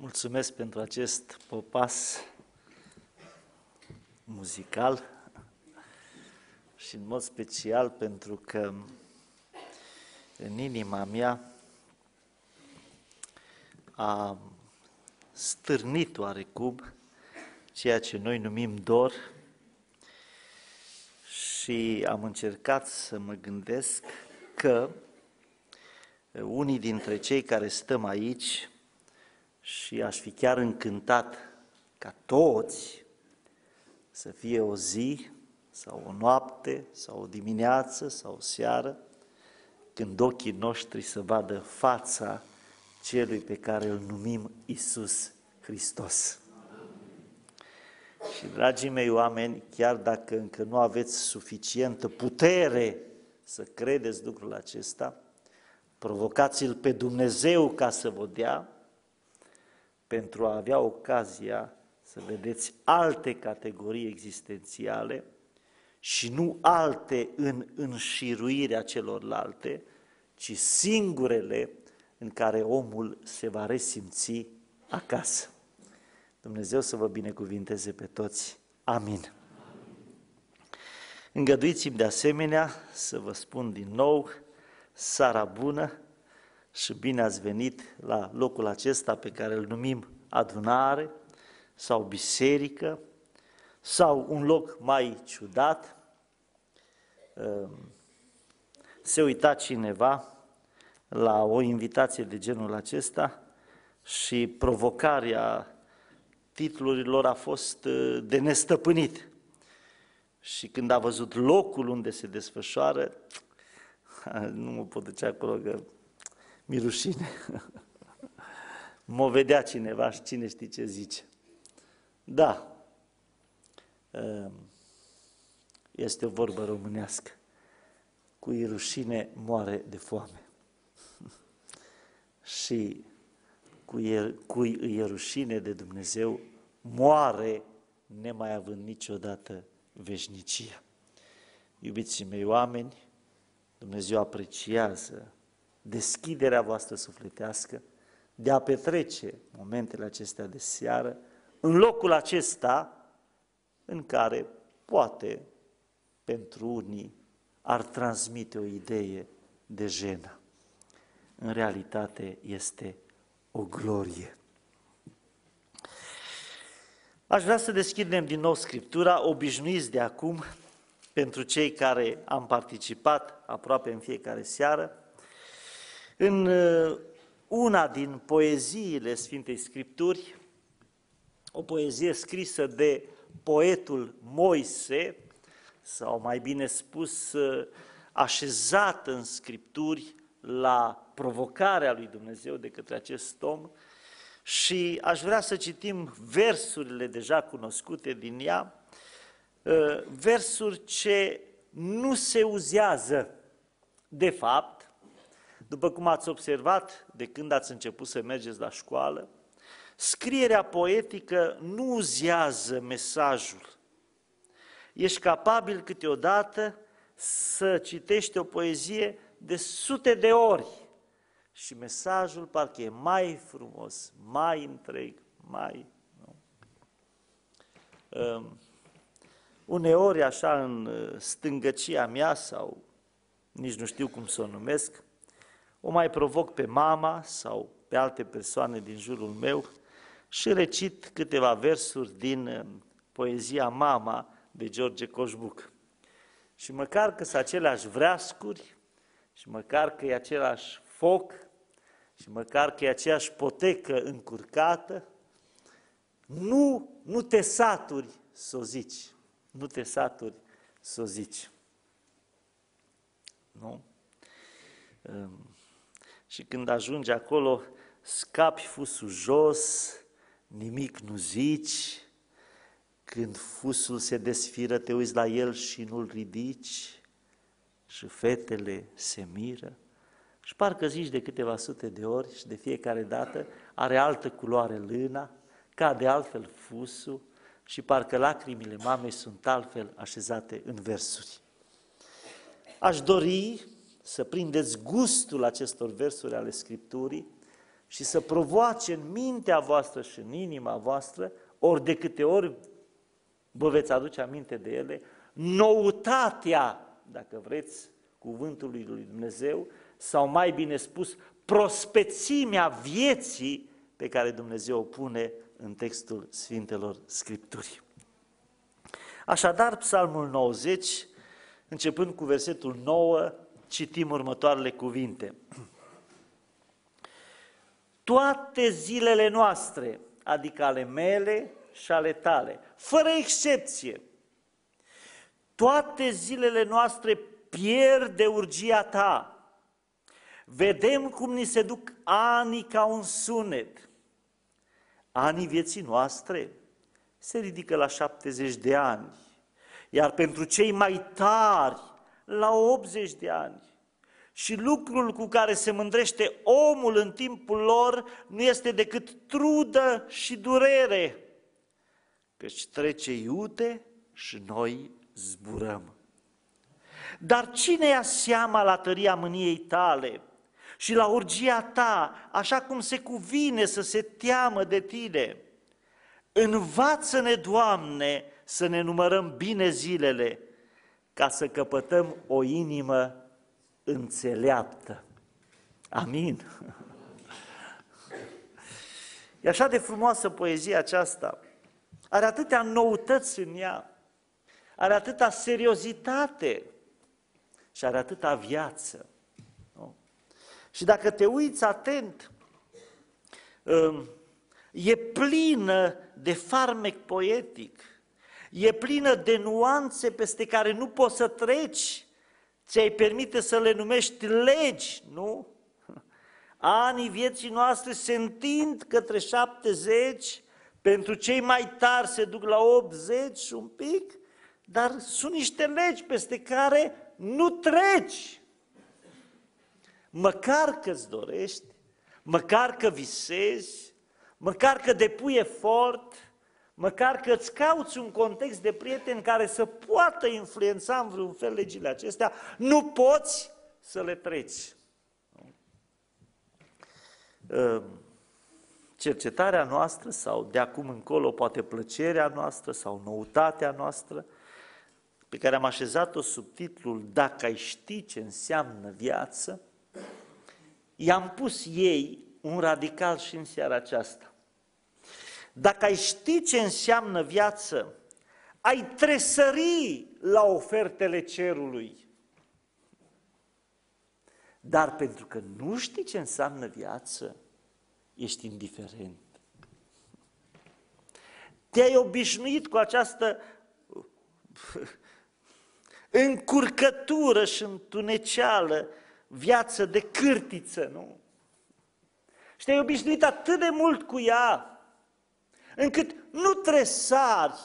Mulțumesc pentru acest popas muzical și în mod special pentru că în inima mea a stârnit oarecum ceea ce noi numim dor și am încercat să mă gândesc că unii dintre cei care stăm aici, și aș fi chiar încântat ca toți să fie o zi sau o noapte sau o dimineață sau o seară, când ochii noștri să vadă fața celui pe care îl numim Iisus Hristos. Și, dragii mei oameni, chiar dacă încă nu aveți suficientă putere să credeți lucrul acesta, provocați-L pe Dumnezeu ca să vă dea, pentru a avea ocazia să vedeți alte categorii existențiale și nu alte în înșiruirea celorlalte, ci singurele în care omul se va resimți acasă. Dumnezeu să vă binecuvinteze pe toți. Amin. Îngăduiți-mi de asemenea să vă spun din nou, seara bună și bine ați venit la locul acesta pe care îl numim adunare sau biserică sau un loc mai ciudat. Se uita cineva la o invitație de genul acesta și provocarea titlurilor a fost de nestăpânit. Și când a văzut locul unde se desfășoară, nu mă pot duce acolo că mi-e rușine. M-o vedea cineva și cine știe ce zice. Da, este o vorbă românească. Cui rușine moare de foame. Și cui îi e rușine de Dumnezeu moare nemai având niciodată veșnicia. Iubiții mei oameni, Dumnezeu apreciază deschiderea voastră sufletească de a petrece momentele acestea de seară în locul acesta în care poate pentru unii ar transmite o idee de jenă. În realitate este o glorie. Aș vrea să deschidem din nou Scriptura, obișnuiți de acum, pentru cei care am participat aproape în fiecare seară, în una din poeziile Sfintei Scripturi, o poezie scrisă de poetul Moise, sau mai bine spus, așezată în Scripturi la provocarea lui Dumnezeu de către acest om, și aș vrea să citim versurile deja cunoscute din ea, versuri ce nu se uzează de fapt. După cum ați observat de când ați început să mergeți la școală, scrierea poetică nu uzează mesajul. Ești capabil câteodată să citești o poezie de sute de ori și mesajul parcă e mai frumos, mai întreg, mai... Nu? Uneori, așa, în stângăcia mea, sau nici nu știu cum să o numesc, o mai provoc pe mama sau pe alte persoane din jurul meu și recit câteva versuri din poezia Mama de George Coșbuc. Și măcar că sunt aceleași vreascuri, și măcar că e același foc, și măcar că e aceeași potecă încurcată, nu te saturi să o zici. Nu te saturi să o zici. Nu? Și când ajungi acolo, scapi fusul jos, nimic nu zici, când fusul se desfiră, te uiți la el și nu-l ridici și fetele se miră și parcă zici de câteva sute de ori și de fiecare dată are altă culoare lâna, cade altfel fusul și parcă lacrimile mamei sunt altfel așezate în versuri. Aș dori să prindeți gustul acestor versuri ale Scripturii și să provoace în mintea voastră și în inima voastră, ori de câte ori vă veți aduce aminte de ele, noutatea, dacă vreți, cuvântului lui Dumnezeu, sau mai bine spus, prospețimea vieții pe care Dumnezeu o pune în textul Sfintelor Scripturii. Așadar, Psalmul 90, începând cu versetul 9, citim următoarele cuvinte. Toate zilele noastre, adică ale mele și ale tale, fără excepție, toate zilele noastre pierd de urgia ta. Vedem cum ni se duc anii ca un sunet. Anii vieții noastre se ridică la 70 de ani, iar pentru cei mai tari la 80 de ani. Și lucrul cu care se mândrește omul în timpul lor nu este decât trudă și durere, căci trece iute și noi zburăm. Dar cine ia seama la tăria mâniei tale și la urgia ta, așa cum se cuvine să se teamă de tine? Învață-ne, Doamne, să ne numărăm bine zilele, ca să căpătăm o inimă înțeleaptă. Amin. E așa de frumoasă poezia aceasta. Are atâtea noutăți în ea, are atâta seriozitate și are atâta viață. Nu? Și dacă te uiți atent, e plină de farmec poetic, e plină de nuanțe peste care nu poți să treci, ți-ai permite să le numești legi, nu? Anii vieții noastre se întind către 70, pentru cei mai tari se duc la 80 și un pic, dar sunt niște legi peste care nu treci. Măcar că-ți dorești, măcar că visezi, măcar că depui efort, măcar că îți cauți un context de prieteni care să poată influența în vreun fel legile acestea, nu poți să le treci. Cercetarea noastră sau de acum încolo poate plăcerea noastră sau noutatea noastră, pe care am așezat-o sub titlul Dacă ai ști ce înseamnă viață, i-am pus ei un radical și în seara aceasta. Dacă ai ști ce înseamnă viață, ai tresări la ofertele cerului. Dar pentru că nu știi ce înseamnă viață, ești indiferent. Te-ai obișnuit cu această încurcătură și întuneceală viață de cârtiță, nu? Și te-ai obișnuit atât de mult cu ea, încât nu tresari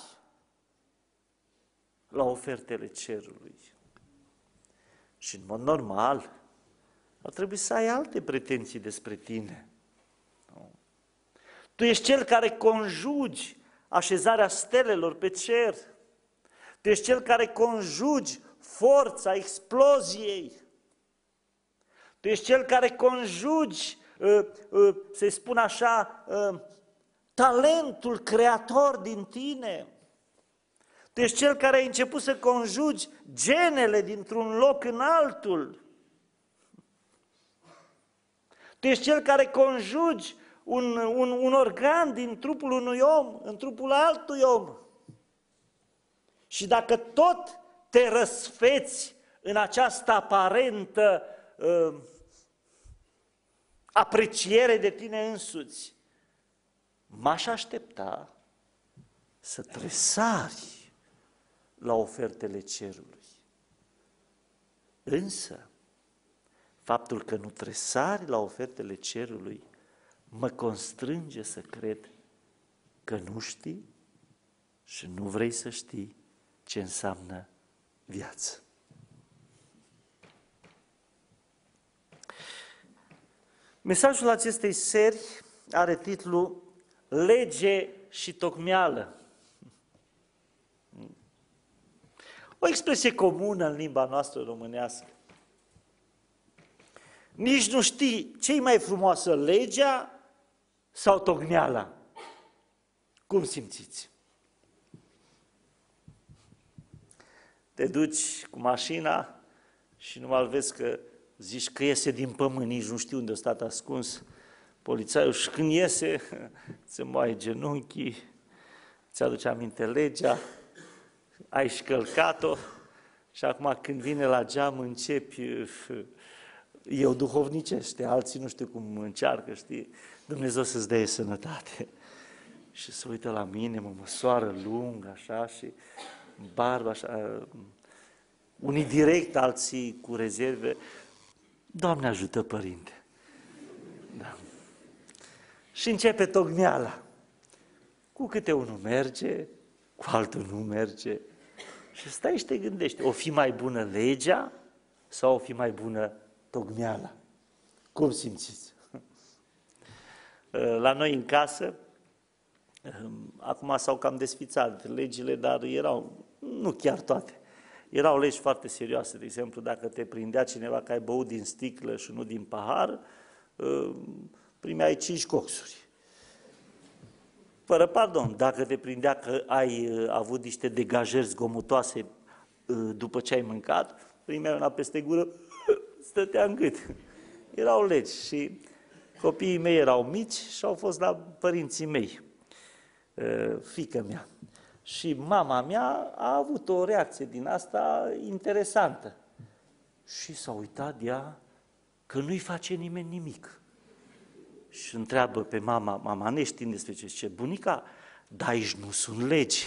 la ofertele cerului. Și în mod normal, ar trebui să ai alte pretenții despre tine. Nu? Tu ești cel care conjugi așezarea stelelor pe cer. Tu ești cel care conjugi forța exploziei. Tu ești cel care conjugi, să-i spun așa, talentul creator din tine. Tu ești cel care ai început să conjugi genele dintr-un loc în altul. Tu ești cel care conjugi un organ din trupul unui om în trupul altui om. Și dacă tot te răsfeți în această aparentă apreciere de tine însuți, m-aș aștepta să tresari la ofertele cerului. Însă, faptul că nu tresari la ofertele cerului mă constrânge să cred că nu știi și nu vrei să știi ce înseamnă viață. Mesajul acestei seri are titlul Lege și tocmeală. O expresie comună în limba noastră românească. Nici nu știi ce-i mai frumoasă, legea sau tocmeala? Cum simțiți? Te duci cu mașina și numai îl vezi că zici că iese din pământ, nici nu știu unde a stat ascuns polițaiul și când iese, ți moaie genunchii, ți-aduce aminte legea, ai și călcat-o și acum când vine la geam începi, eu duhovnicește, alții nu știu cum încearcă, știi, Dumnezeu să-ți dea sănătate. Și se uită la mine, mă măsoară lung, așa, și barbă, așa, unii direct, alții cu rezerve. Doamne ajută, Părinte! Da. Și începe tocmeala. Cu câte unul merge, cu altul nu merge. Și stai și te gândești, o fi mai bună legea sau o fi mai bună tocmeala? Cum simțiți? La noi în casă, acum s-au cam desfițat legile, dar erau, nu chiar toate, erau legi foarte serioase. De exemplu, dacă te prindea cineva că ai băut din sticlă și nu din pahar, primeai 5 coxuri. Fără pardon, dacă te prindea că ai avut niște degajări zgomotoase după ce ai mâncat, primeai una peste gură, stătea în gât. Erau legi și copiii mei erau mici și au fost la părinții mei, fiica mea. Și mama mea a avut o reacție din asta interesantă. Și s-a uitat de ea că nu-i face nimeni nimic. Și întreabă pe mama neștiind despre ce, bunica, dar aici nu sunt legi.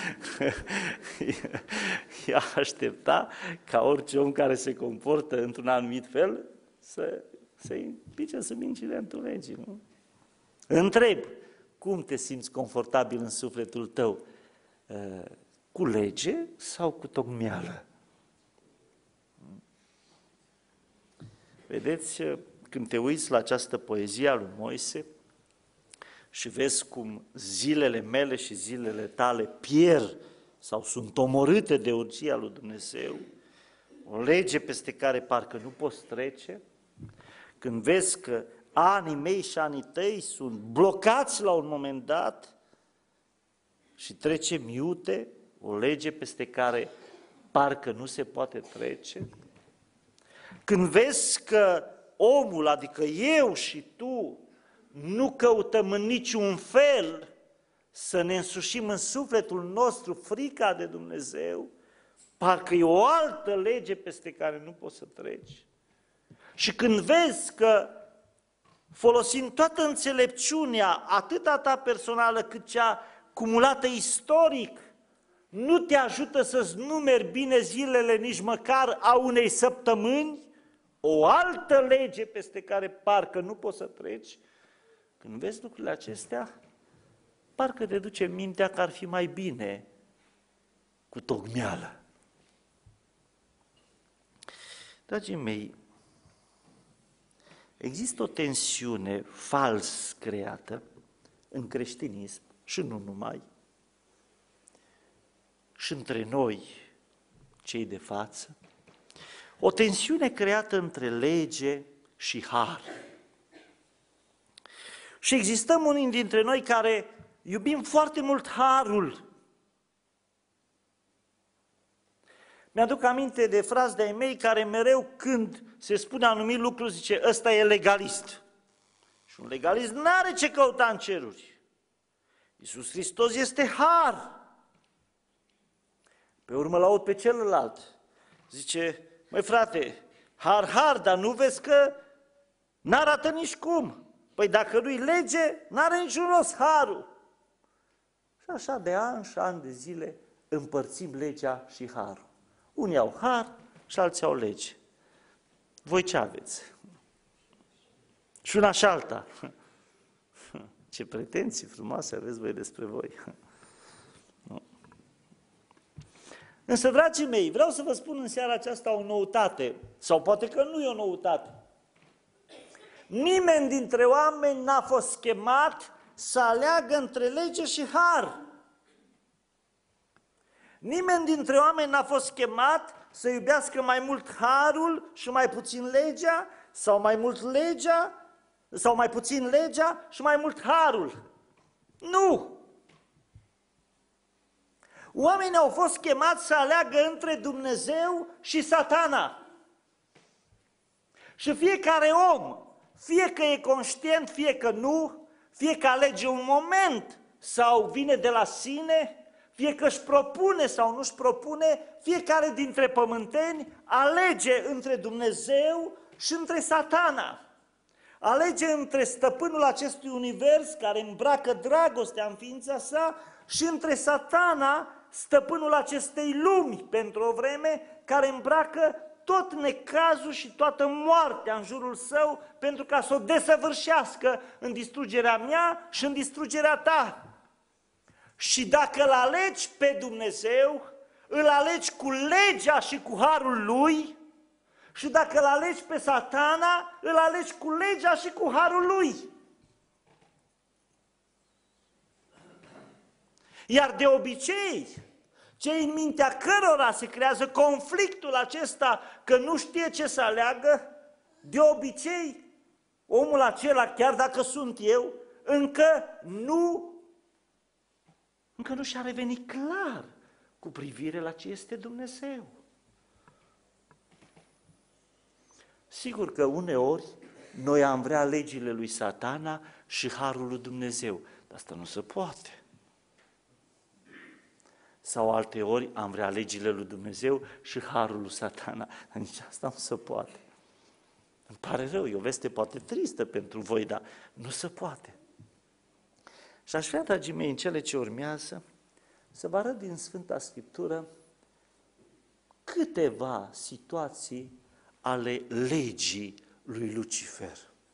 Ea aștepta ca orice om care se comportă într-un anumit fel să-i pice sub incidentul legii. Nu? Întreb, cum te simți confortabil în sufletul tău? Cu lege sau cu tocmeală? Vedeți, când te uiți la această poezie a lui Moise și vezi cum zilele mele și zilele tale pierd sau sunt omorâte de urgia lui Dumnezeu, o lege peste care parcă nu poți trece, când vezi că anii mei și anii tăi sunt blocați la un moment dat și trecem iute, o lege peste care parcă nu se poate trece, când vezi că omul, adică eu și tu, nu căutăm în niciun fel să ne însușim în sufletul nostru frica de Dumnezeu, parcă e o altă lege peste care nu poți să treci. Și când vezi că folosind toată înțelepciunea, atât a ta personală cât cea cumulată istoric, nu te ajută să-ți numeri bine zilele nici măcar a unei săptămâni, o altă lege peste care parcă nu poți să treci, când vezi lucrurile acestea, parcă te duce mintea că ar fi mai bine cu tocmeală. Dragii mei, există o tensiune fals creată în creștinism și nu numai, și între noi, cei de față, o tensiune creată între lege și har. Și existăm unii dintre noi care iubim foarte mult harul. Mi-aduc aminte de frați de-ai mei care mereu când se spune anumit lucru zice, ăsta e legalist. Și un legalist n-are ce căuta în ceruri. Iisus Hristos este har. Pe urmă l-aud pe celălalt. Zice, măi frate, har, dar nu vezi că n-arată nici cum. Păi dacă nu-i lege, n-are niciun rost harul. Și așa de ani și ani de zile împărțim legea și harul. Unii au har și alții au lege. Voi ce aveți? Și una și alta. Ce pretenții frumoase aveți voi despre voi. Însă, dragii mei, vreau să vă spun în seara aceasta o noutate, sau poate că nu e o noutate. Nimeni dintre oameni n-a fost chemat să aleagă între lege și har. Nimeni dintre oameni n-a fost chemat să iubească mai mult harul și mai puțin legea, sau mai mult legea sau mai puțin legea și mai mult harul. Nu! Oamenii au fost chemați să aleagă între Dumnezeu și Satana. Și fiecare om, fie că e conștient, fie că nu, fie că alege un moment sau vine de la sine, fie că își propune sau nu își propune, fiecare dintre pământeni alege între Dumnezeu și între Satana. Alege între stăpânul acestui univers care îmbracă dragostea în ființa sa și între Satana, stăpânul acestei lumi pentru o vreme, care îmbracă tot necazul și toată moartea în jurul său pentru ca să o desăvârșească în distrugerea mea și în distrugerea ta. Și dacă îl alegi pe Dumnezeu, îl alegi cu legea și cu harul lui, și dacă îl alegi pe Satana, îl alegi cu legea și cu harul lui. Iar de obicei, cei în mintea cărora se creează conflictul acesta că nu știe ce să aleagă, de obicei, omul acela, chiar dacă sunt eu, încă nu și-a revenit clar cu privire la ce este Dumnezeu. Sigur că uneori noi am vrea legile lui Satana și harul lui Dumnezeu, dar asta nu se poate. Sau alteori am vrea legile lui Dumnezeu și harul lui Satana, dar nici asta nu se poate. Îmi pare rău, e o veste poate tristă pentru voi, dar nu se poate. Și aș vrea, dragii mei, în cele ce urmează, să vă arăt din Sfânta Scriptură câteva situații ale legii lui Lucifer.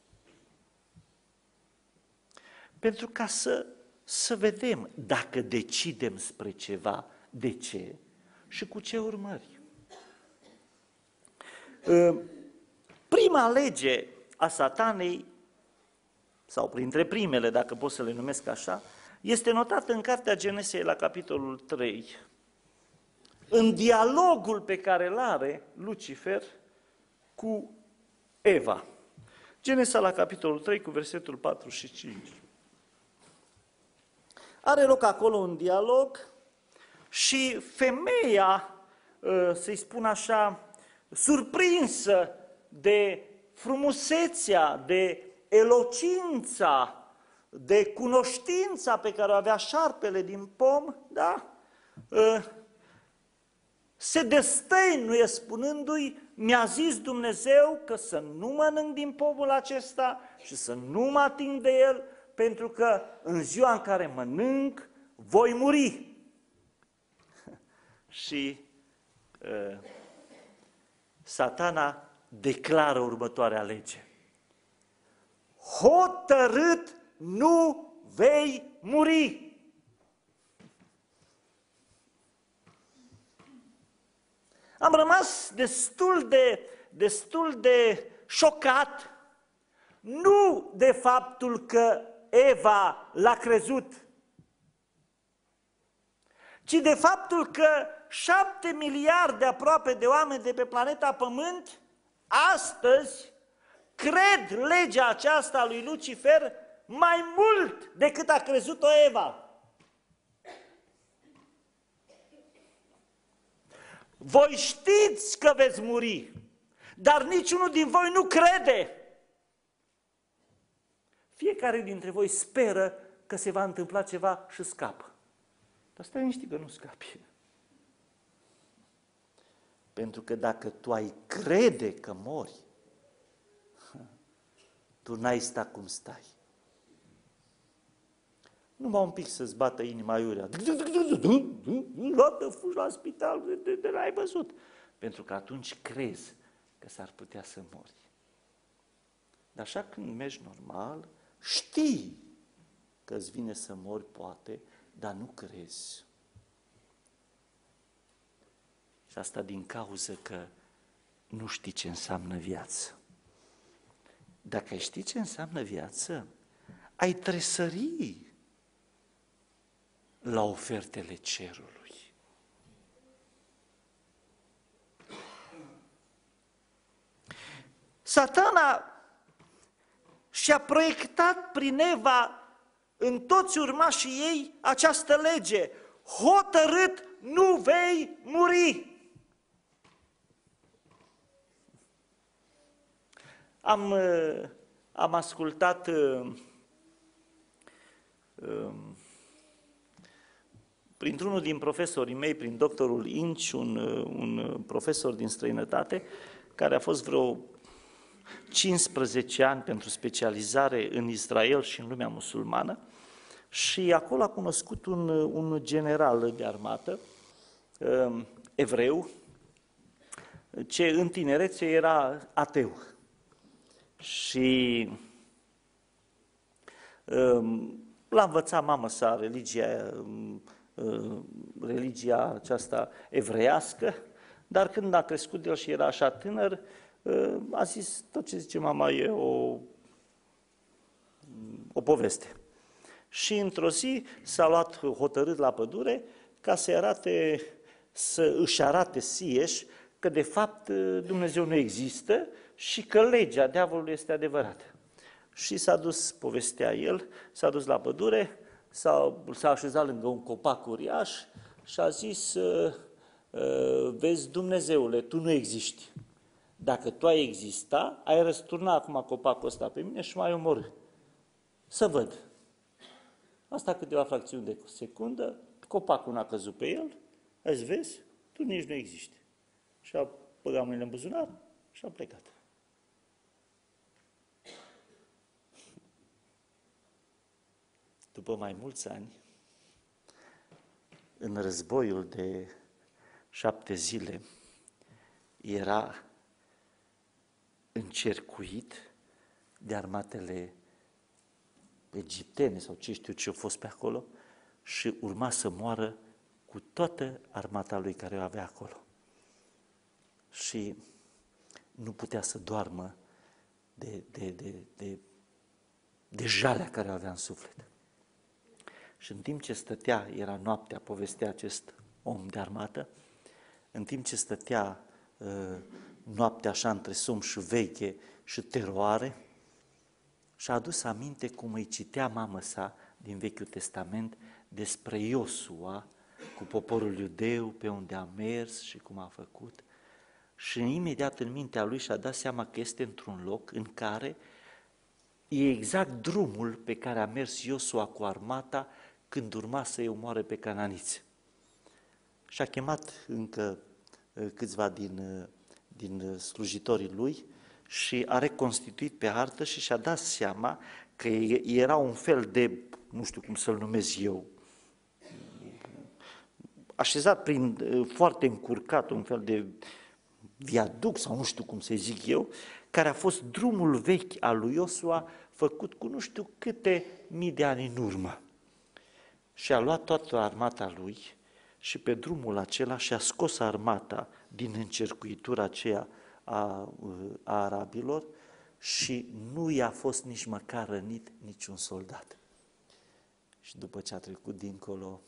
Pentru ca să vedem dacă decidem spre ceva, de ce și cu ce urmări. Prima lege a Satanei, sau printre primele, dacă pot să le numesc așa, este notată în Cartea Genesei la capitolul 3, în dialogul pe care îl are Lucifer cu Eva. Genesa la capitolul 3 cu versetul 4 și 5. Are loc acolo un dialog și femeia, să-i spun așa, surprinsă de frumusețea, de elocința, de cunoștința pe care o avea șarpele din pom, da? Se destăinuie spunându-i, mi-a zis Dumnezeu că să nu mănânc din pomul acesta și să nu mă ating de el, pentru că în ziua în care mănânc, voi muri. Și Satana declară următoarea lege. Hotărât nu vei muri. Am rămas destul de șocat, nu de faptul că Eva l-a crezut, ci de faptul că 7 miliarde aproape de oameni de pe planeta Pământ astăzi cred legea aceasta a lui Lucifer mai mult decât a crezut-o Eva. Voi știți că veți muri, dar niciunul din voi nu crede. Fiecare dintre voi speră că se va întâmpla ceva și scapă. Dar stai liniștit că nu scapi. Pentru că dacă tu ai crede că mori, tu n-ai sta cum stai. Numai un pic să-ți bată inima iurea. Luată fugi la spital, de l-ai văzut. Pentru că atunci crezi că s-ar putea să mori. Dar așa când mergi normal, știi că îți vine să mori poate, dar nu crezi. Și asta din cauză că nu știi ce înseamnă viață. Dacă ai ști ce înseamnă viață, ai tresări la ofertele cerului. Satana și a proiectat prin Eva în toți urmașii ei această lege: hotărât, nu vei muri. Am ascultat printr-unul din profesorii mei, prin doctorul Inci, un profesor din străinătate, care a fost vreo 15 ani pentru specializare în Israel și în lumea musulmană, și acolo a cunoscut un general de armată, evreu, ce în tinerețe era ateu. Și l-a învățat mama sa religia aceasta evreiască, dar când a crescut el și era așa tânăr, a zis: tot ce zice mama e o poveste. Și într-o zi s-a luat hotărât la pădure ca să își arate sieși că de fapt Dumnezeu nu există și că legea diavolului este adevărată. Și s-a dus, povestea el, s-a dus la pădure, s-a așezat lângă un copac uriaș și a zis: vezi, Dumnezeule, tu nu existi. Dacă tu ai exista, ai răsturna acum copacul ăsta pe mine și m-ai omorât. Să văd. Asta câteva fracțiuni de secundă, copacul n-a căzut pe el, a zis: vezi, tu nici nu existi. Și a băgat mâinile în buzunar și a plecat. După mai mulți ani, în războiul de 7 zile, era încercuit de armatele egiptene sau ce știu ce a fost pe acolo și urma să moară cu toată armata lui care o avea acolo. Și nu putea să doarmă de jalea care o avea în suflet. Și în timp ce stătea, era noaptea, povestea acest om de armată, în timp ce stătea noaptea așa între somn și veche și teroare, și-a adus aminte cum îi citea mamă sa din Vechiul Testament despre Iosua cu poporul iudeu, pe unde a mers și cum a făcut. Și imediat în mintea lui și-a dat seama că este într-un loc în care e exact drumul pe care a mers Iosua cu armata când urma să-i omoare pe cananiți. Și-a chemat încă câțiva din slujitorii lui și a reconstituit pe hartă și și-a dat seama că era un fel de, nu știu cum să-l numesc eu, așezat foarte încurcat, un fel de viaduct sau nu știu cum să zic eu, care a fost drumul vechi al lui Iosua, făcut cu nu știu câte mii de ani în urmă. Și a luat toată armata lui și pe drumul acela și-a scos armata din încercuitura aceea a arabilor și nu i-a fost nici măcar rănit niciun soldat. Și după ce a trecut dincolo,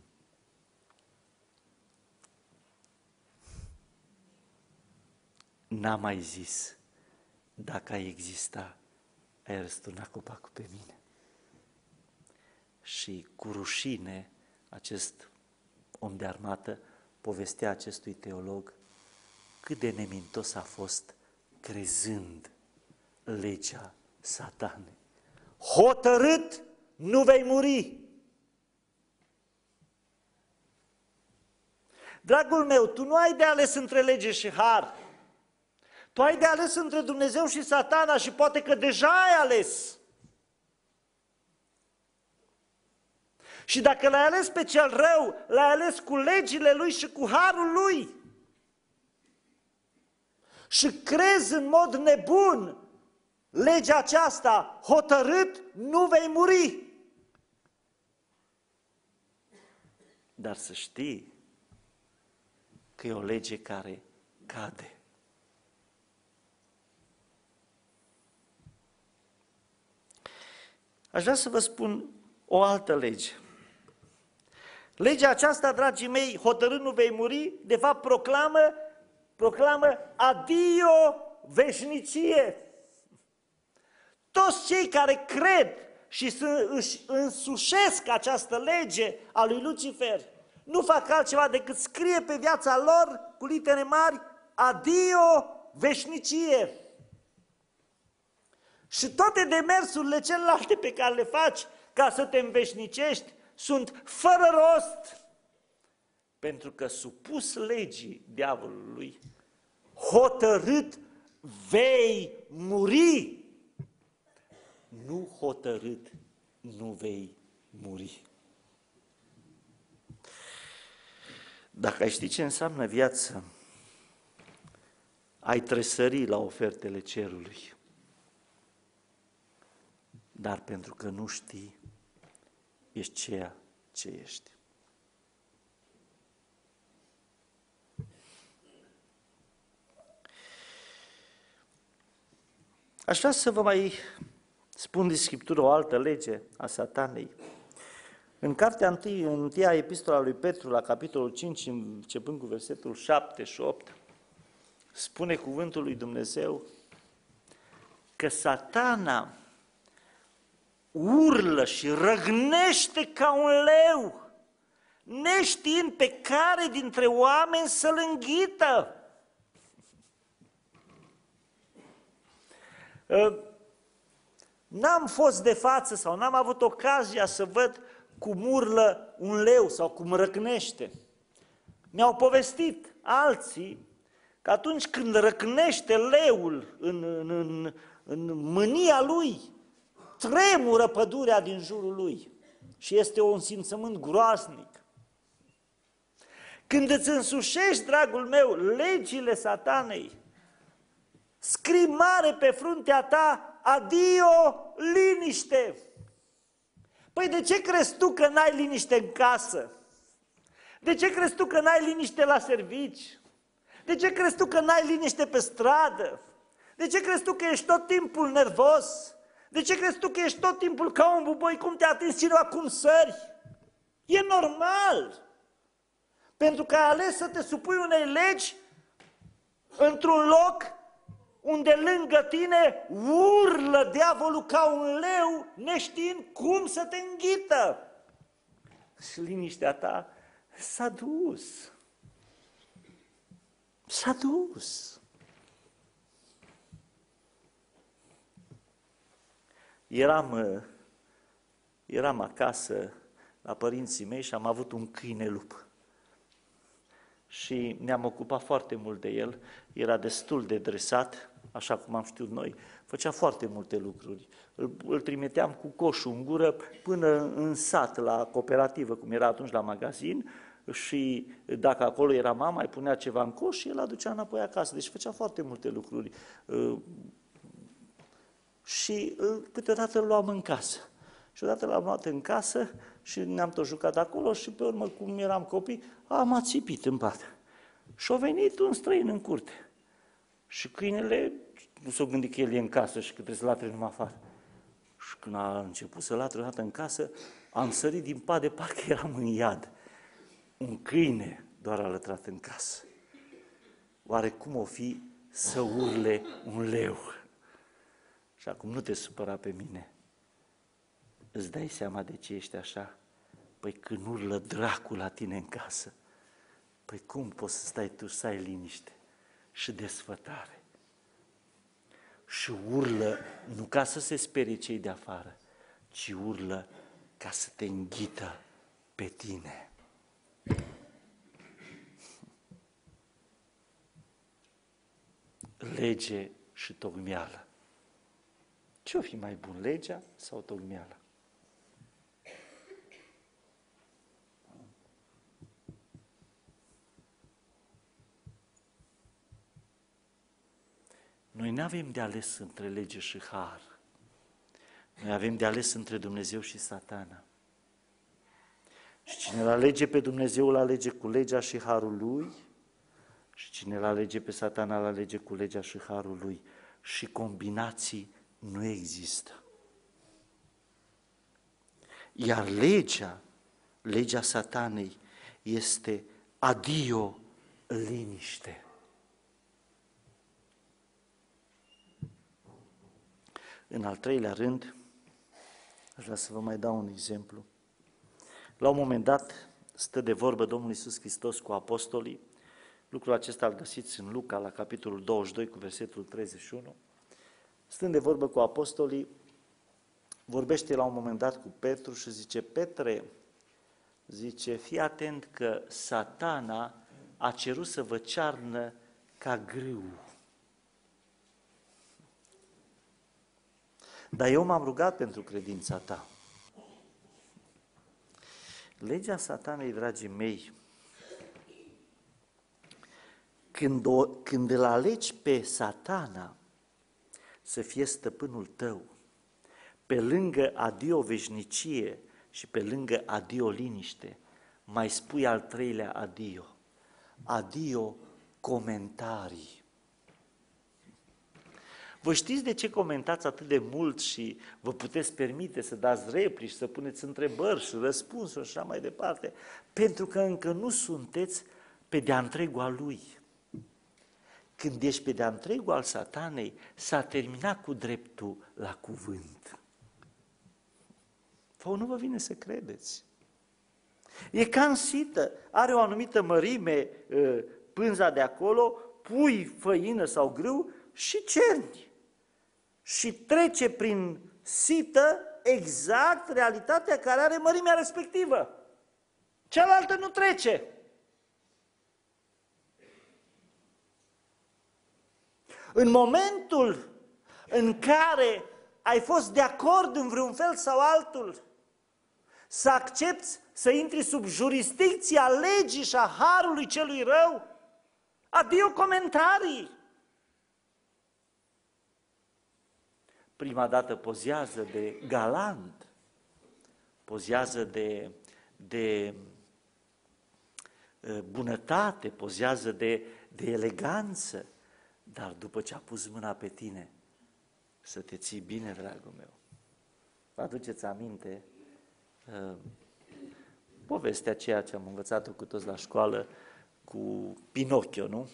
n-a mai zis: dacă ai exista, ai răsturnat copacul pe mine. Și cu rușine acest om de armată povestea acestui teolog cât de nemintos a fost crezând legea Satanei. Hotărât, nu vei muri. Dragul meu, tu nu ai de ales între lege și har. Tu ai de ales între Dumnezeu și Satana și poate că deja ai ales. Și dacă l-ai ales pe cel rău, l-ai ales cu legile lui și cu harul lui. Și crezi în mod nebun legea aceasta: hotărât, nu vei muri. Dar să știi că e o lege care cade. Aș vrea să vă spun o altă lege. Legea aceasta, dragii mei, hotărât nu vei muri, de fapt proclamă adio veșnicie. Toți cei care cred și își însușesc această lege a lui Lucifer, nu fac altceva decât scrie pe viața lor, cu litere mari, adio veșnicie. Și toate demersurile celelalte pe care le faci ca să te înveșnicești sunt fără rost, pentru că supus legii diavolului, hotărât vei muri. Nu hotărât nu vei muri. Dacă ai ști ce înseamnă viață, ai tresări la ofertele cerului. Dar pentru că nu știi, ești ceea ce ești. Aș vrea să vă mai spun din Scriptură o altă lege a Satanei. În cartea întâia epistola lui Petru, la capitolul 5, începând cu versetul 7 și 8, spune cuvântul lui Dumnezeu că Satana urlă și răgnește ca un leu, neștiind pe care dintre oameni să-l înghită. N-am fost de față sau n-am avut ocazia să văd cum urlă un leu sau cum răcnește. Mi-au povestit alții că atunci când răcnește leul în mânia lui, tremură pădurea din jurul lui și este un simțământ groaznic. Când îți însușești, dragul meu, legile Satanei, scrii mare pe fruntea ta, adio, liniște. Păi de ce crezi tu că n-ai liniște în casă? De ce crezi tu că n-ai liniște la servici? De ce crezi tu că n-ai liniște pe stradă? De ce crezi tu că ești tot timpul nervos? De ce crezi tu că ești tot timpul ca un buboi, cum te-a atins cineva, cum sări? E normal! Pentru că ai ales să te supui unei legi într-un loc unde lângă tine urlă diavolul ca un leu, neștiind cum să te înghită. Și liniștea ta s-a dus. S-a dus. Eram acasă la părinții mei și am avut un câine lup. Și ne-am ocupat foarte mult de el, era destul de dresat, așa cum am știut noi, făcea foarte multe lucruri. Îl trimiteam cu coșul în gură până în sat, la cooperativă, cum era atunci la magazin, și dacă acolo era mama, îi punea ceva în coș și el aducea înapoi acasă. Deci făcea foarte multe lucruri. Și câteodată îl luam în casă. Și odată l-am luat în casă și ne-am tot jucat acolo și pe urmă, cum eram copii, am ațipit în pat. Și a venit un străin în curte. Și câinele nu s-a gândit că el e în casă și că trebuie să latre numai afară. Și când a început să latre odată în casă, am sărit din pat de parcă eram în iad. Un câine doar a lătrat în casă. Oare cum o fi să urle un leu? Și acum nu te supăra pe mine. Îți dai seama de ce ești așa? Păi când urlă dracul la tine în casă, păi cum poți să stai tu să ai liniște și desfătare? Și urlă nu ca să se sperie cei de afară, ci urlă ca să te înghită pe tine. Lege și tocmeală. Ce-o fi mai bun, legea sau tocmeala? Noi nu avem de ales între lege și har. Noi avem de ales între Dumnezeu și Satana. Și cine îl alege pe Dumnezeu, îl alege cu legea și harul lui, și cine îl alege pe Satana, îl alege cu legea și harul lui. Și combinații nu există. Iar legea Satanei este adio, liniște. În al treilea rând, aș vrea să vă mai dau un exemplu. La un moment dat stă de vorbă Domnul Iisus Hristos cu apostolii. Lucrul acesta îl găsiți în Luca, la capitolul 22, cu versetul 31. Stând de vorbă cu apostolii, vorbește la un moment dat cu Petru și zice: Petre, zice, fii atent că Satana a cerut să vă cearnă ca grâu. Dar eu m-am rugat pentru credința ta. Legea Satanei, dragii mei, când îl alegi pe Satana să fie stăpânul tău, pe lângă adio veșnicie și pe lângă adio liniște, mai spui al treilea adio, adio comentarii. Vă știți de ce comentați atât de mult și vă puteți permite să dați replici, să puneți întrebări și răspunsuri și așa mai departe? Pentru că încă nu sunteți pe de-a întregul al lui. Când ești pe de-a întregul al Satanei, s-a terminat cu dreptul la cuvânt. Vă nu vă vine să credeți. E ca în sită, are o anumită mărime pânza de acolo, pui făină sau grâu și cerni. Și trece prin sită exact realitatea care are mărimea respectivă. Cealaltă nu trece. În momentul în care ai fost de acord în vreun fel sau altul să accepti să intri sub jurisdicția legii și a harului celui rău, adio comentarii. Prima dată pozează de galant, pozează de bunătate, pozează de eleganță, dar după ce a pus mâna pe tine, să te ții bine, dragul meu. Vă aduceți aminte povestea aceea ce am învățat-o cu toți la școală, cu Pinocchio, nu?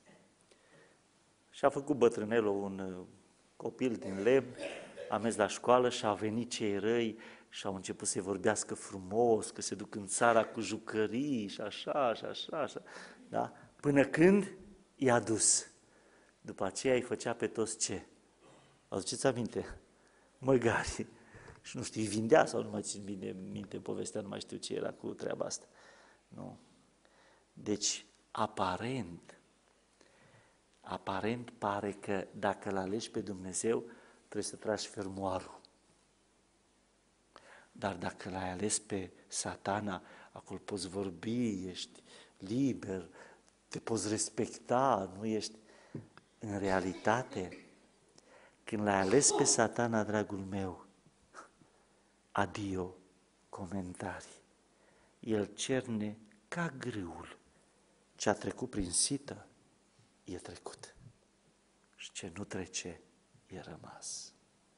Și a făcut bătrânelul un copil din lemn, a mers la școală și a venit cei răi și au început să-i vorbească frumos, că se duc în țara cu jucării și așa, și așa, așa, da? Până când i-a dus. După aceea îi făcea pe toți ce? Aduceți aminte? Măgari. Și nu știu, îi vindea sau nu mai țin bine minte povestea, nu mai știu ce era cu treaba asta. Nu. Deci, aparent pare că dacă îl alegi pe Dumnezeu, trebuie să tragi fermoarul. Dar dacă l-ai ales pe Satana, acolo poți vorbi, ești liber, te poți respecta, nu ești... În realitate, când l-ai ales pe Satana, dragul meu, adio comentarii. El cerne ca grâul. Ce a trecut prin sită, e trecut. Și ce nu trece, e rămas.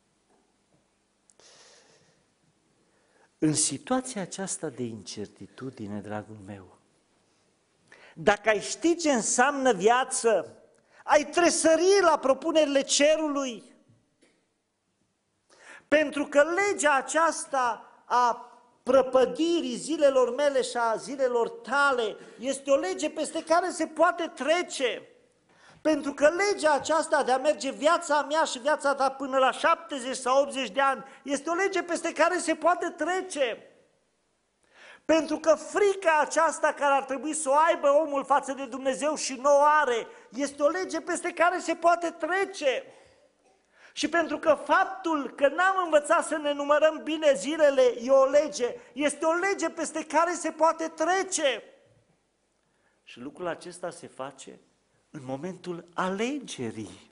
În situația aceasta de incertitudine, dragul meu, dacă ai ști ce înseamnă viață, ai tresări la propunerile cerului. Pentru că legea aceasta a prăpădirii zilelor mele și a zilelor tale este o lege peste care se poate trece. Pentru că legea aceasta de a merge viața mea și viața ta până la 70 sau 80 de ani este o lege peste care se poate trece. Pentru că frica aceasta care ar trebui să o aibă omul față de Dumnezeu și nu o are, este o lege peste care se poate trece. Și pentru că faptul că n-am învățat să ne numărăm bine zilele e o lege, este o lege peste care se poate trece. Și lucrul acesta se face în momentul alegerii.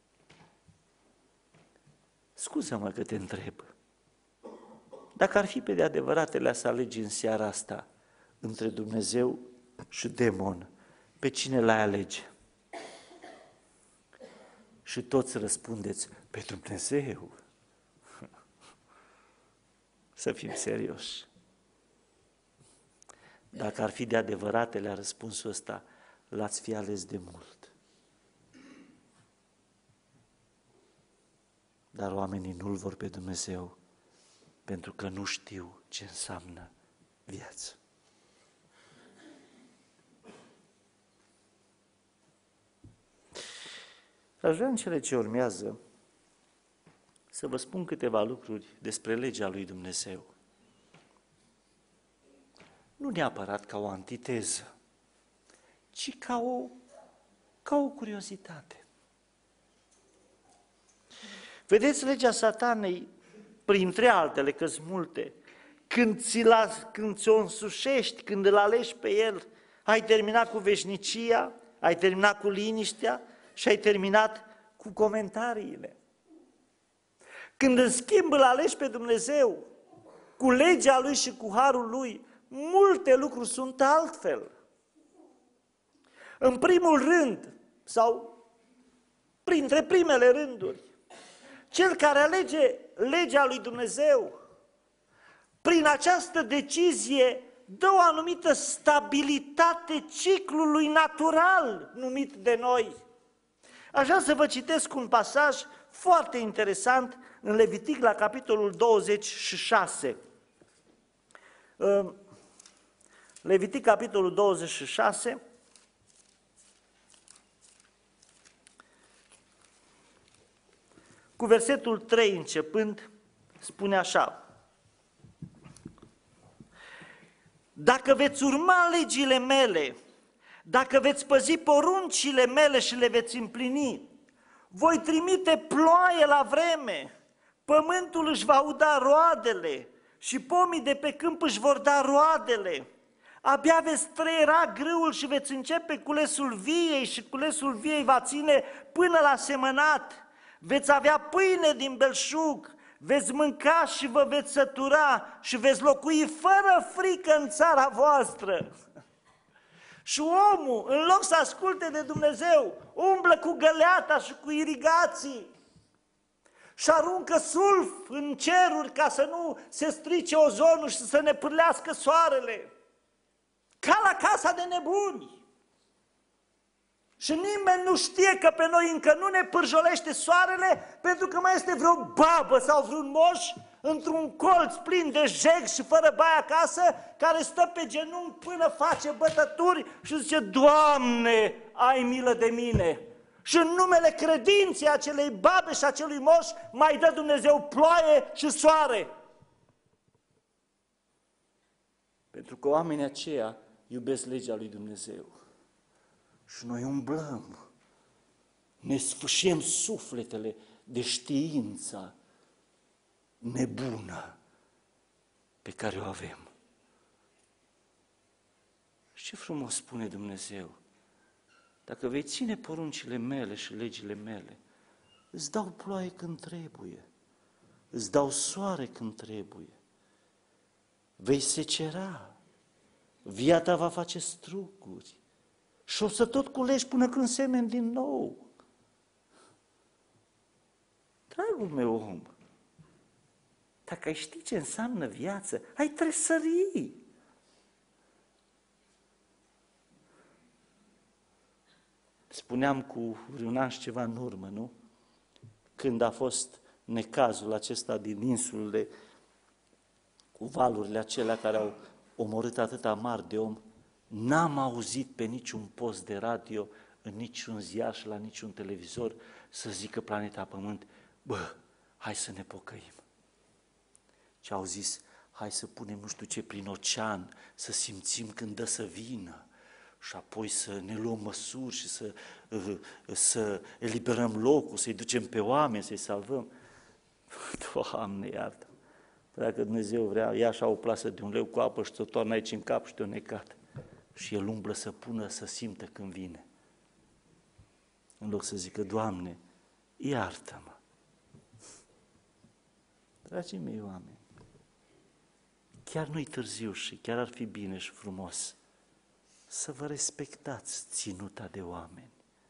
Scuză-mă că te întreb. Dacă ar fi pe de adevăratele să alegi în seara asta între Dumnezeu și demon, pe cine l-ai alege? Și toți răspundeți, pe Dumnezeu. Să fim serioși. Dacă ar fi de adevăratele răspunsul ăsta, l-ați fi ales de mult. dar oamenii nu-L vor pe Dumnezeu pentru că nu știu ce înseamnă viață. Aș vrea în cele ce urmează să vă spun câteva lucruri despre legea lui Dumnezeu. Nu neapărat ca o antiteză, ci ca o curiozitate. Vedeți, legea Satanei, printre altele, că-s multe, când ți-o însușești, când îl alegi pe el, ai terminat cu veșnicia, ai terminat cu liniștea și ai terminat cu comentariile. Când în schimb îl alegi pe Dumnezeu, cu legea Lui și cu harul Lui, multe lucruri sunt altfel. În primul rând, sau printre primele rânduri, cel care alege legea lui Dumnezeu, prin această decizie, dă o anumită stabilitate ciclului natural numit de noi. Aș vrea să vă citesc un pasaj foarte interesant în Levitic, la capitolul 26. Levitic, capitolul 26, cu versetul 3 începând, spune așa: Dacă veți urma legile mele, dacă veți păzi poruncile mele și le veți împlini, voi trimite ploaie la vreme, pământul își va uda roadele și pomii de pe câmp își vor da roadele. Abia veți trăiera grâul și veți începe culesul viei și culesul viei va ține până la semănat. Veți avea pâine din belșug, veți mânca și vă veți sătura și veți locui fără frică în țara voastră. Și omul, în loc să asculte de Dumnezeu, umblă cu găleata și cu irigații și aruncă sulf în ceruri ca să nu se strice ozonul și să ne pârlească soarele, ca la casa de nebuni. Și nimeni nu știe că pe noi încă nu ne pârjolește soarele pentru că mai este vreo babă sau vreun moș într-un colț plin de jeg și fără baie acasă, care stă pe genunchi până face bătături și zice: Doamne, ai milă de mine! Și în numele credinței acelei babe și acelui moș mai dă Dumnezeu ploaie și soare. Pentru că oamenii aceia iubesc legea lui Dumnezeu. Și noi umblăm, ne sfâșiem sufletele de știința nebună pe care o avem. Și ce frumos spune Dumnezeu: dacă vei ține poruncile mele și legile mele, îți dau ploaie când trebuie, îți dau soare când trebuie, vei secera, via ta va face struguri și o să tot culegi până când semeni din nou. Dragul meu om, dacă ai ști ce înseamnă viață, ai tresări. Spuneam cu vreun an și ceva în urmă, nu? Când a fost necazul acesta din insulele, cu valurile acelea care au omorât atâta mari de om, n-am auzit pe niciun post de radio, în niciun ziar și la niciun televizor să zică Planeta Pământ: bă, hai să ne pocăim. Și au zis: hai să punem nu știu ce prin ocean, să simțim când dă să vină și apoi să ne luăm măsuri și să eliberăm locul, să-i ducem pe oameni, să-i salvăm. Doamne, iartă! Dacă Dumnezeu vrea, ia așa o plasă de un leu cu apă și ți-o toarnă aici în cap și te-o necat. Și el umblă să pună, să simtă când vine. În loc să zică: Doamne, iartă-mă. Dragii mei oameni, chiar nu-i târziu și chiar ar fi bine și frumos să vă respectați ținuta de oameni.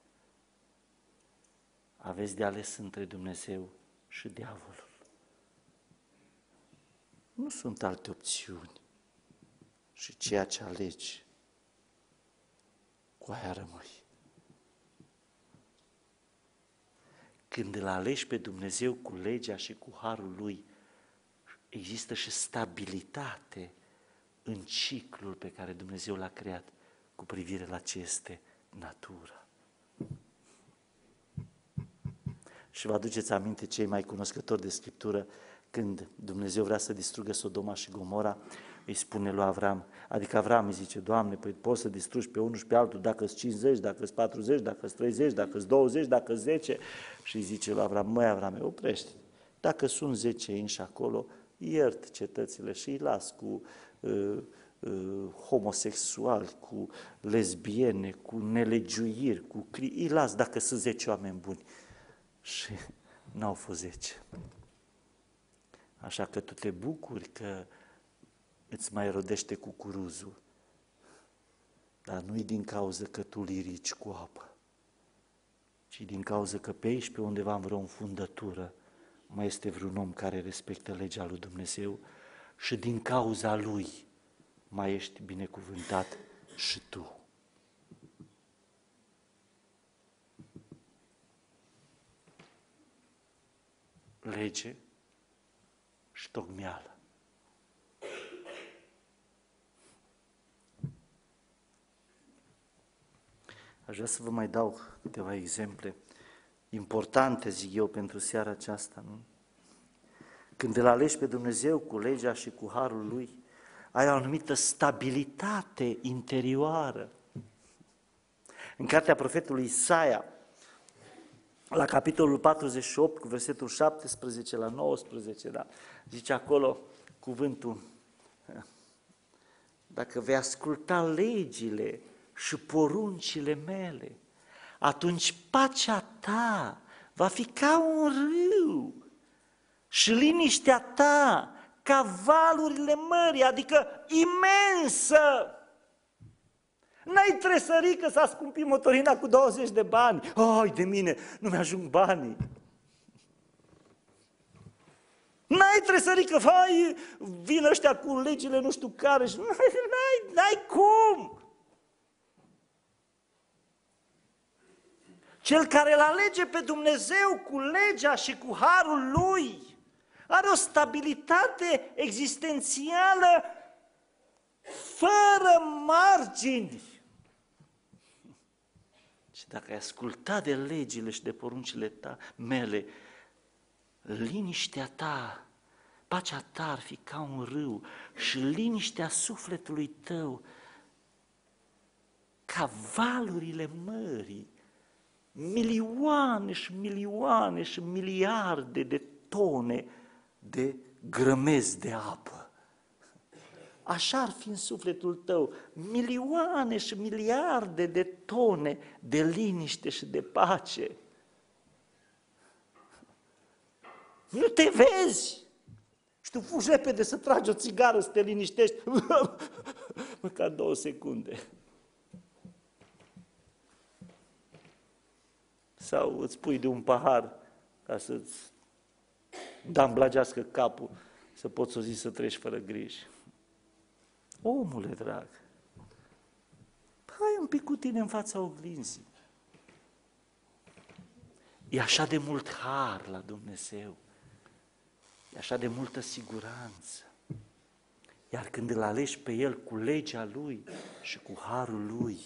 Aveți de ales între Dumnezeu și diavolul. Nu sunt alte opțiuni. Și ceea ce alegi, cu aia rămâi. când îl alegi pe Dumnezeu cu legea și cu harul Lui, există și stabilitate în ciclul pe care Dumnezeu l-a creat cu privire la ce este natura. Și vă aduceți aminte, cei mai cunoscători de Scriptură, când Dumnezeu vrea să distrugă Sodoma și Gomora, îi spune lui Avram, adică Avram îi zice, Doamne, păi poți să distrugi pe unul și pe altul, dacă-s 50, dacă-s 40, dacă-s 30, dacă-s 20, dacă-s 10, și îi zice lui Avram, măi Avrame, oprește, dacă sunt 10 inși acolo, iert cetățile și îi las cu homosexuali, cu lesbiene, cu nelegiuiri, îi las dacă sunt 10 oameni buni. Și n-au fost 10. Așa că tu te bucuri că îți mai rodește cucuruzul, dar nu-i din cauza că tu îl irici cu apă, ci din cauza că pe aici, pe undeva în vreo înfundătură, mai este vreun om care respectă legea lui Dumnezeu și din cauza lui mai ești binecuvântat și tu. Lege și tocmeală. Aș vrea să vă mai dau câteva exemple importante, zic eu, pentru seara aceasta. Nu? Când îl alegi pe Dumnezeu cu legea și cu harul Lui, ai o anumită stabilitate interioară. În cartea profetului Isaia, la capitolul 48, cu versetul 17 la 19, da, zice acolo cuvântul, dacă vei asculta legile și poruncile mele, atunci pacea ta va fi ca un râu și liniștea ta ca valurile mării, adică imensă. N-ai tresărit că s-a scumpit motorina cu 20 de bani. Ai de mine, nu mi-ajung banii. N-ai tresărit că, vai, vin ăștia cu legile nu știu care și n-ai cum. Cel care îl alege pe Dumnezeu cu legea și cu harul Lui are o stabilitate existențială fără margini. Și dacă ai ascultat de legile și de poruncile mele, liniștea ta, pacea ta ar fi ca un râu și liniștea sufletului tău ca valurile mării, milioane și milioane și miliarde de tone de grămezi de apă. Așa ar fi în sufletul tău, milioane și miliarde de tone de liniște și de pace. Nu te vezi! Și tu fugi repede să tragi o țigară, să te liniștești, măcar 2 secunde. Sau îți pui de un pahar ca să-ți damblagească capul, să poți o zi să treci fără griji. Omule drag, hai un pic cu tine în fața oglinzii. E așa de mult har la Dumnezeu, e așa de multă siguranță. Iar când îl alegi pe El cu legea Lui și cu harul Lui,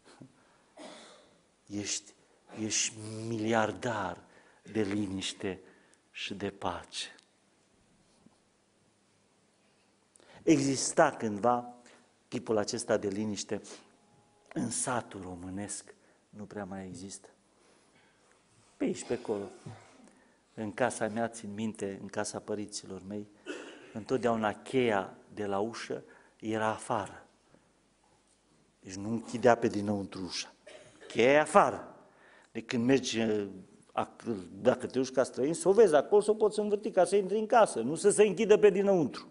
ești miliardar de liniște și de pace. Exista cândva tipul acesta de liniște în satul românesc, nu prea mai există. Pe aici, pe acolo. În casa mea, țin minte, în casa părinților mei, întotdeauna cheia de la ușă era afară. Deci nu închidea pe dinăuntru ușa. Cheia afară. De când mergi, dacă te duci ca străin, să o vezi acolo, să o poți învârti ca să intri în casă, nu să se închidă pe dinăuntru.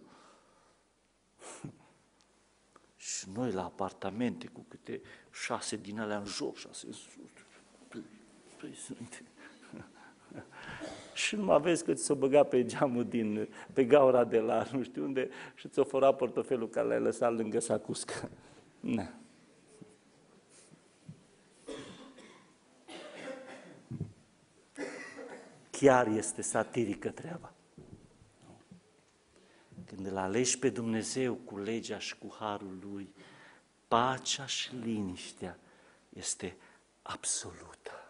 Și noi la apartamente cu câte 6 din alea în jos, 6 în sus. Și nu mai vezi că ți s-o băga pe geamul pe gaura de la nu știu unde și ți-o fura portofelul care l-ai lăsat lângă sacuscă. Na. chiar este satirică treaba. Când îl alegi pe Dumnezeu cu legea și cu harul Lui, pacea și liniștea este absolută.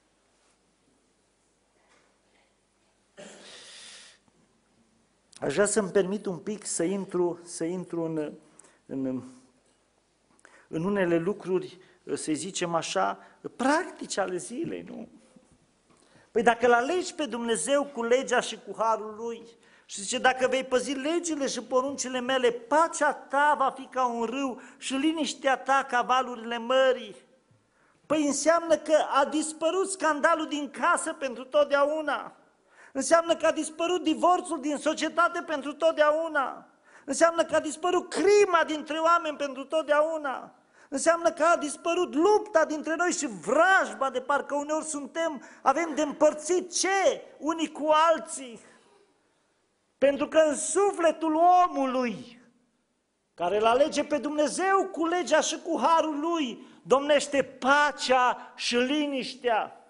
Aș vrea să-mi permit un pic să intru în unele lucruri, să zicem așa, practici ale zilei, nu? Păi dacă îl alegi pe Dumnezeu cu legea și cu harul Lui, și zice, dacă vei păzi legile și poruncile mele, pacea ta va fi ca un râu și liniștea ta ca valurile mării. Păi înseamnă că a dispărut scandalul din casă pentru totdeauna. Înseamnă că a dispărut divorțul din societate pentru totdeauna. Înseamnă că a dispărut crima dintre oameni pentru totdeauna. Înseamnă că a dispărut lupta dintre noi și vrajba de parcă uneori avem de împărțit ce? Unii cu alții. Pentru că în sufletul omului, care îl alege pe Dumnezeu cu legea și cu harul Lui, domnește pacea și liniștea.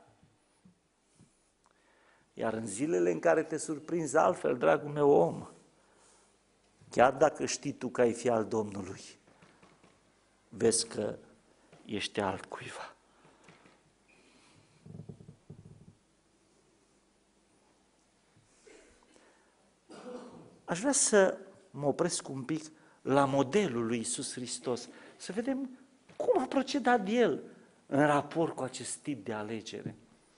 Iar în zilele în care te surprinzi altfel, dragul meu om, chiar dacă știi tu că ai fi al Domnului, vezi că ești altcuiva. Aș vrea să mă opresc un pic la modelul lui Iisus Hristos, să vedem cum a procedat El în raport cu acest tip de alegere.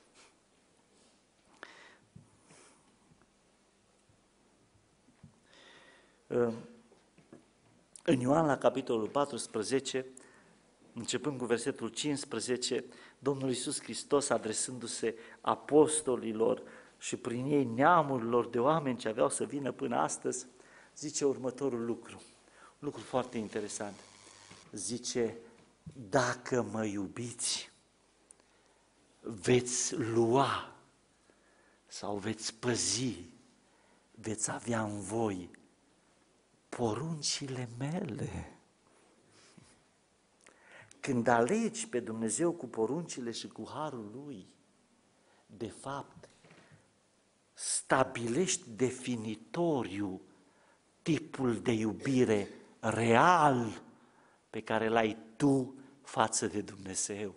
În Ioan, la capitolul 14, începând cu versetul 15, Domnul Iisus Hristos, adresându-se apostolilor și prin ei neamurilor de oameni ce aveau să vină până astăzi, zice următorul lucru, un lucru foarte interesant. Zice, dacă mă iubiți, veți lua sau veți păzi, veți avea în voi poruncile mele. Când alegi pe Dumnezeu cu poruncile și cu harul Lui, de fapt, stabilești definitoriu tipul de iubire real pe care l-ai tu față de Dumnezeu.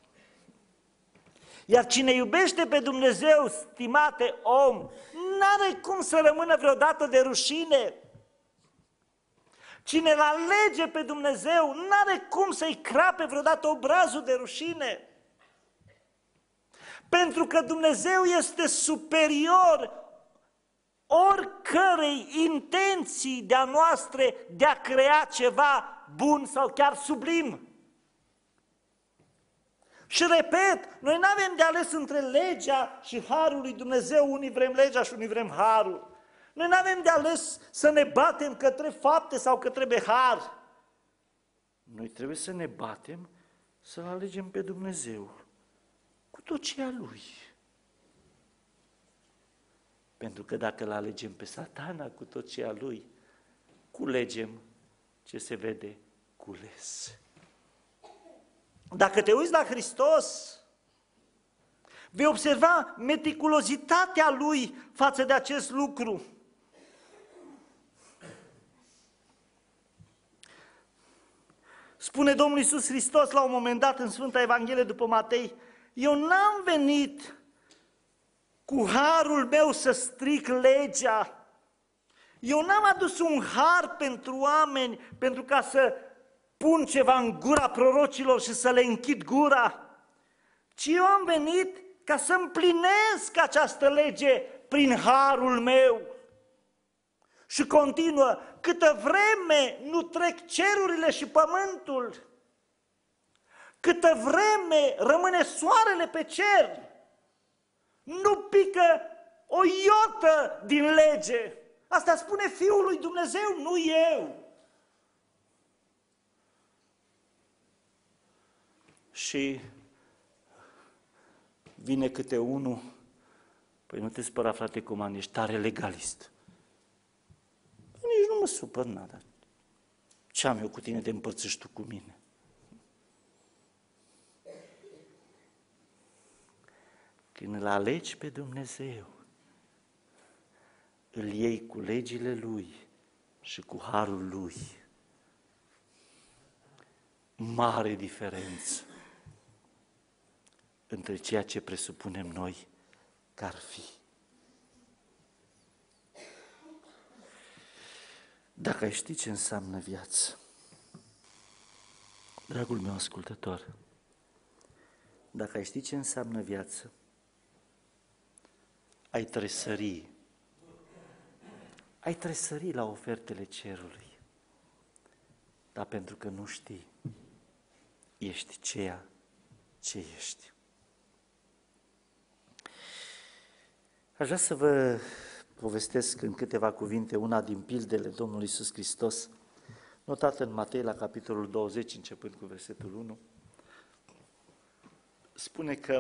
Iar cine iubește pe Dumnezeu, stimate om, n-are cum să rămână vreodată de rușine. Cine îl alege pe Dumnezeu, n-are cum să-i crape vreodată obrazul de rușine. Pentru că Dumnezeu este superior oricărei intenții de-a noastre de a crea ceva bun sau chiar sublim. Și repet, noi nu avem de ales între legea și harul lui Dumnezeu, unii vrem legea și unii vrem harul. Noi nu avem de ales să ne batem către fapte sau către har. Noi trebuie să ne batem să-L alegem pe Dumnezeu cu tot ce e a Lui. Pentru că dacă îl alegem pe Satana cu tot ce e a Lui, culegem ce se vede cules. Dacă te uiți la Hristos, vei observa meticulozitatea Lui față de acest lucru. Spune Domnul Iisus Hristos la un moment dat în Sfânta Evanghelie după Matei, eu n-am venit cu harul meu să stric legea. Eu n-am adus un har pentru oameni pentru ca să pun ceva în gura prorocilor și să le închid gura, ci eu am venit ca să împlinesc această lege prin harul meu. Și continuă, câtă vreme nu trec cerurile și pământul, câtă vreme rămâne soarele pe cer, nu pică o iotă din lege. Asta spune Fiul lui Dumnezeu, nu eu. Și vine câte unul, păi nu te spăra, frate Coman, ești tare legalist. Nici nu mă supăr nada. Ce am eu cu tine de împărțești tu cu mine? Când îl alegi pe Dumnezeu îl iei cu legile Lui și cu harul Lui. Mare diferență între ceea ce presupunem noi că ar fi. Dacă ai ști ce înseamnă viață, dragul meu ascultător, dacă ai ști ce înseamnă viață, ai tresări la ofertele cerului, dar pentru că nu știi, ești ceea ce ești. Aș vrea să vă povestesc în câteva cuvinte una din pildele Domnului Iisus Hristos, notată în Matei la capitolul 20, începând cu versetul 1. Spune că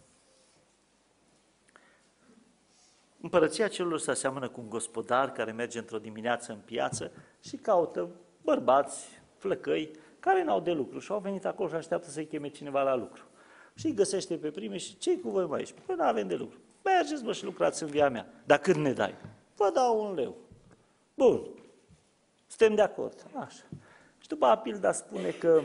împărăția cerurilor se aseamănă cu un gospodar care merge într-o dimineață în piață și caută bărbați, flăcăi, care n-au de lucru și au venit acolo și așteaptă să-i cheme cineva la lucru. Și îi găsește pe prime și ce-i cu voi mai aici? Păi n-avem de lucru. Mergeți, și lucrați în via mea. Dar cât ne dai? Vă dau 1 leu. Bun. Suntem de acord. Așa. Și după a pilda spune că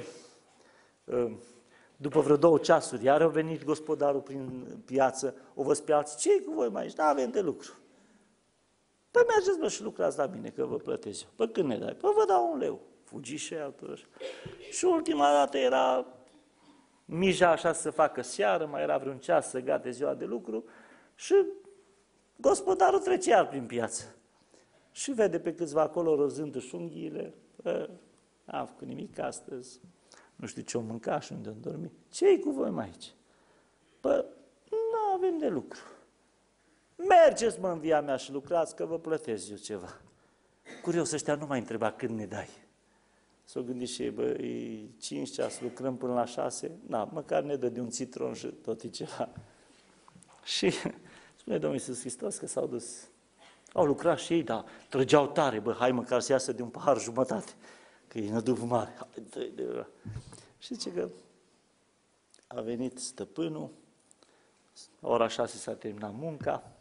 după vreo 2 ceasuri, iar au venit gospodarul prin piață, o văd pe alții, ce-i cu voi mai aici? N-avem de lucru. Păi mergeți, și lucrați la mine, că vă plătesc eu. Păi când ne dai? Păi vă dau 1 leu. Fugi și altul. Și ultima dată era mija așa să facă seară, mai era vreun ceas să gate ziua de lucru și gospodarul trece iar prin piață. Și vede pe câțiva acolo rozându-și unghiile, n-am făcut nimic astăzi, nu știu ce-o mânca și unde-o dormi. Ce-i cu voi mai aici? Păi, nu avem de lucru. Mergeți, în via mea și lucrați, că vă plătesc eu ceva. Curios, ăștia nu mai întreba când ne dai. S-o gândit și ei, e 5 ceas, lucrăm până la 6, măcar ne dă de un citron și tot e ceva. Și spune Domnul Iisus Hristos că s-au dus, au lucrat și ei, dar trăgeau tare, hai măcar să iasă de un pahar jumătate, că e năduv mare. Și zice că a venit stăpânul, la ora 6 s-a terminat munca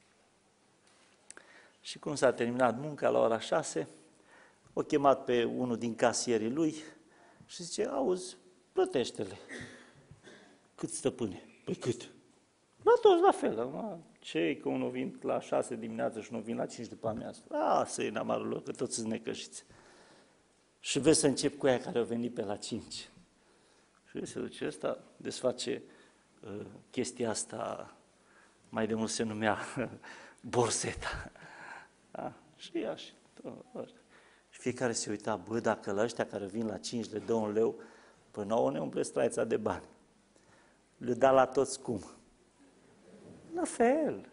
și cum s-a terminat munca la ora 6, o chemat pe unul din casierii lui și zice, auzi, plătește-le. Cât, stăpâne? Păi cât? La toți la fel. Ce că unul vin la 6 dimineața și unul vin la 5 după amiază? Lasă-i în amarul lor, că toți sunt necășiți. Și vezi să încep cu aia care au venit pe la 5. Și se duce ăsta, desface chestia asta, mai de mult se numea borseta. Da? Și ia și tot. Și fiecare se uita, dacă la ăștia care vin la 5 le dă 1 leu, până nouă ne umple straița de bani. Le da la toți cum? La fel.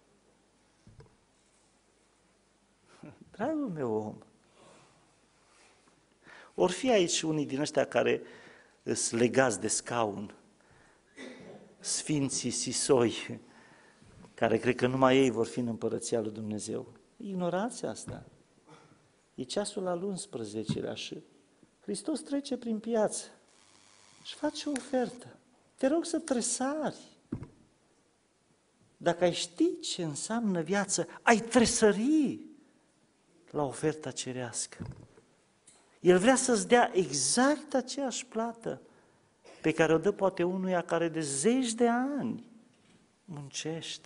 Dragul meu om, or fi aici unii din ăștia care îs legați de scaun, sfinții sisoi, care cred că numai ei vor fi în Împărăția lui Dumnezeu. Ignorați asta. E ceasul al 11-lea și Hristos trece prin piață și face o ofertă. Te rog să tresari. Dacă ai ști ce înseamnă viață, ai tresări la oferta cerească. El vrea să-ți dea exact aceeași plată pe care o dă poate unuia care de 10 de ani muncește.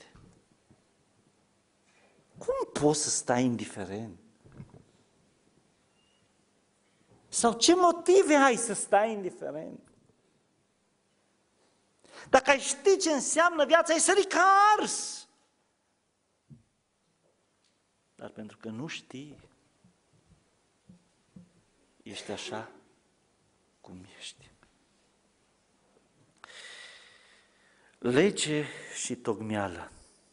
Cum poți să stai indiferent? Sau ce motive ai să stai indiferent? Dacă ai ști ce înseamnă viața, ai sări ca ars. Dar pentru că nu știi, ești așa cum ești. Lege și tocmeală.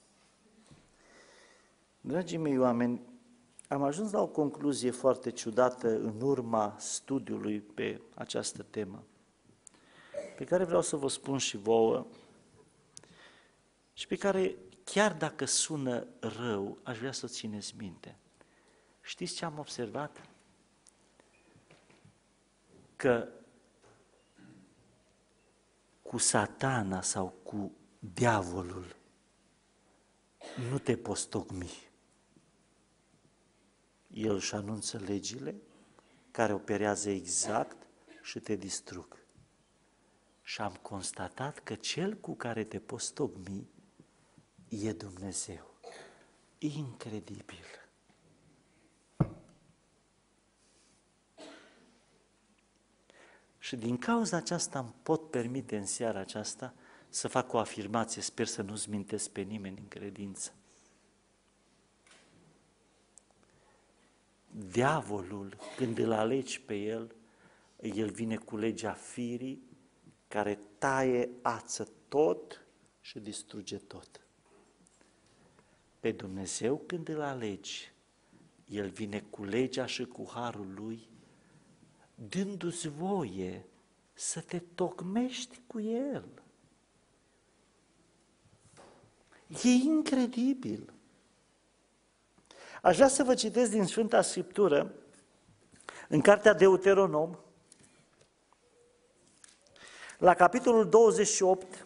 Dragii mei oameni, am ajuns la o concluzie foarte ciudată în urma studiului pe această temă, pe care vreau să vă spun și vouă și pe care, chiar dacă sună rău, aș vrea să o țineți minte. Știți ce am observat? Că cu Satana sau cu diavolul nu te poți tocmi. El își anunță legile care operează exact și te distrug. Și am constatat că cel cu care te poți tocmi e Dumnezeu. Incredibil! Și din cauza aceasta îmi pot permite în seara aceasta să fac o afirmație, sper să nu-ți mintesc pe nimeni în credință. Diavolul, când îl alegi pe el vine cu legea firii care taie, ață tot și distruge tot. Pe Dumnezeu, când îl alegi, el vine cu legea și cu harul lui, dându-ți voie să te tocmești cu el. E incredibil! Aș vrea să vă citesc din Sfânta Scriptură, în cartea Deuteronom, la capitolul 28,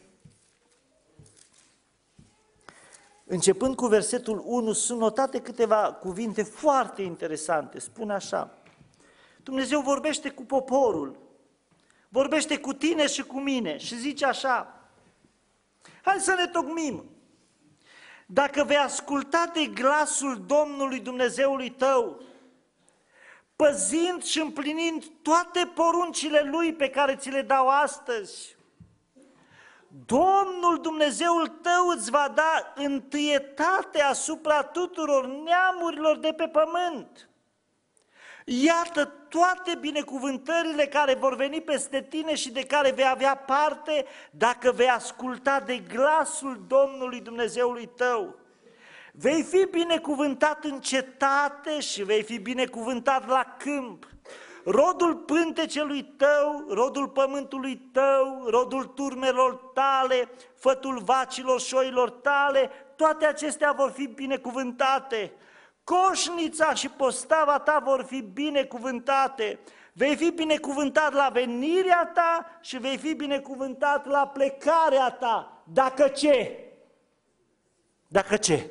începând cu versetul 1, sunt notate câteva cuvinte foarte interesante. Spune așa: Dumnezeu vorbește cu poporul, vorbește cu tine și cu mine și zice așa: hai să ne tocmim. Dacă vei asculta de glasul Domnului Dumnezeului tău, păzind și împlinind toate poruncile Lui pe care ți le dau astăzi, Domnul Dumnezeul tău îți va da întâietate asupra tuturor neamurilor de pe pământ. Iată toate binecuvântările care vor veni peste tine și de care vei avea parte dacă vei asculta de glasul Domnului Dumnezeului tău. Vei fi binecuvântat în cetate și vei fi binecuvântat la câmp. Rodul pântecelui tău, rodul pământului tău, rodul turmelor tale, fătul vacilor și oilor tale, toate acestea vor fi binecuvântate. Coșnița și postava ta vor fi binecuvântate. Vei fi binecuvântat la venirea ta și vei fi binecuvântat la plecarea ta. Dacă ce? Dacă ce?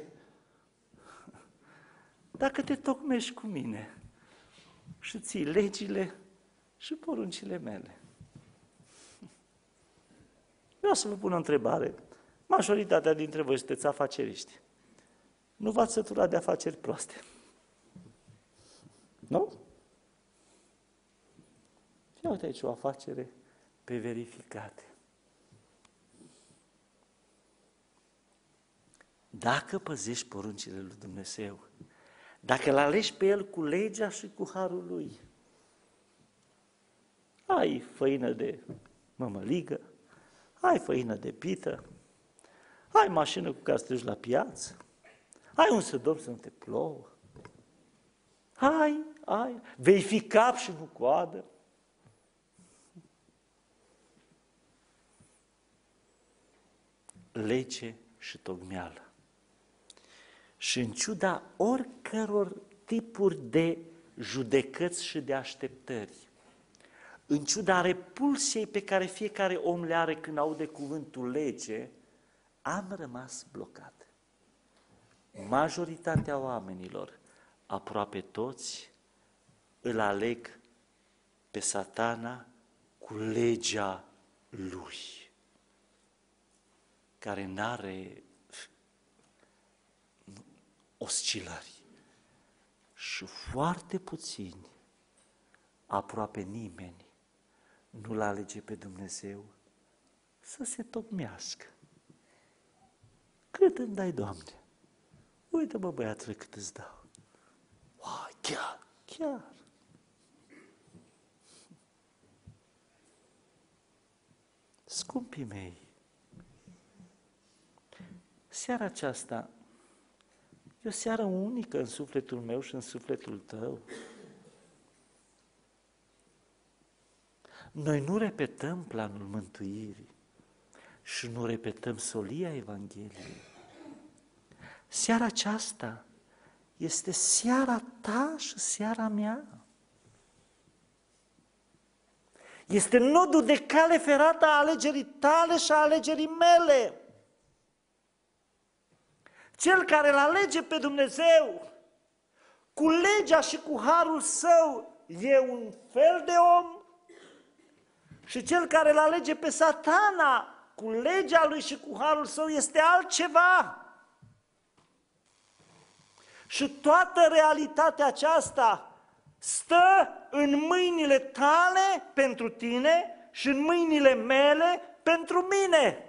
Dacă te tocmești cu mine și ții legile și poruncile mele. Vreau să vă pun o întrebare. Majoritatea dintre voi sunteți afaceriști. Nu v-ați săturat de afaceri proaste? Nu? Ia uite aici o afacere pe verificate. Dacă păzești poruncile lui Dumnezeu, dacă îl alegi pe El cu legea și cu harul Lui, ai făină de mămăligă, ai făină de pită, ai mașină cu care să te duci la piață, ai un să dormi să nu te plouă, vei fi cap și nu coadă. Lege și tocmeală. Și în ciuda oricăror tipuri de judecăți și de așteptări, în ciuda repulsiei pe care fiecare om le are când aude cuvântul lege, am rămas blocat. Majoritatea oamenilor, aproape toți, îl aleg pe Satana cu legea lui, care n-are oscilări. Și foarte puțini, aproape nimeni, nu-L alege pe Dumnezeu să se tocmească. Cât îmi dai, Doamne? Uite, bă, băiatule, cât îți dau. Chiar. Scumpii mei, seara aceasta e o seară unică în sufletul meu și în sufletul tău. Noi nu repetăm planul mântuirii și nu repetăm solia Evangheliei. Seara aceasta este seara ta și seara mea. Este nodul de cale ferată a alegerii tale și a alegerii mele. Cel care îl alege pe Dumnezeu cu legea și cu harul său e un fel de om și cel care îl alege pe Satana cu legea lui și cu harul său este altceva. Și toată realitatea aceasta stă în mâinile tale pentru tine și în mâinile mele pentru mine.